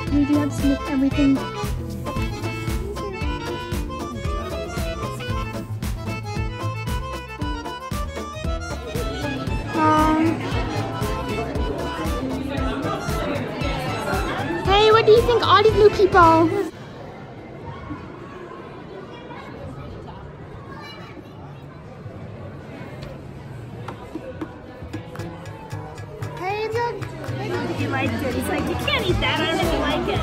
We do have to sniff everything. Hey, what do you think, all these new people? Hey, look. He liked it. He's like, you can't eat that. I don't think you like it.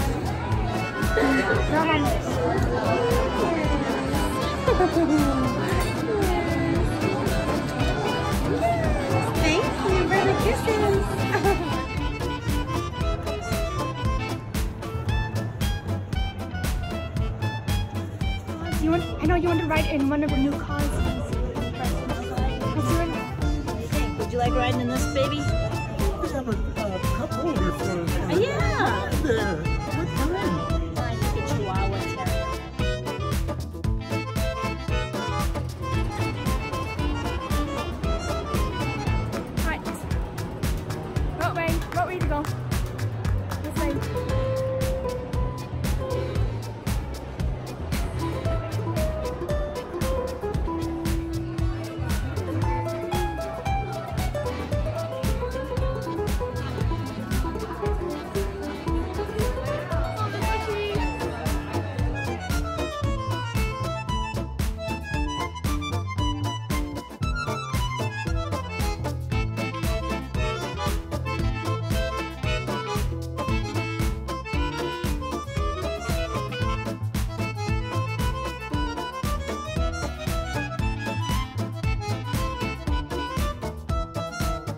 Thank you for the kisses. I know you want to ride in one of the new cars. Would you like riding in this baby? We have a cup holder for Yeah. there.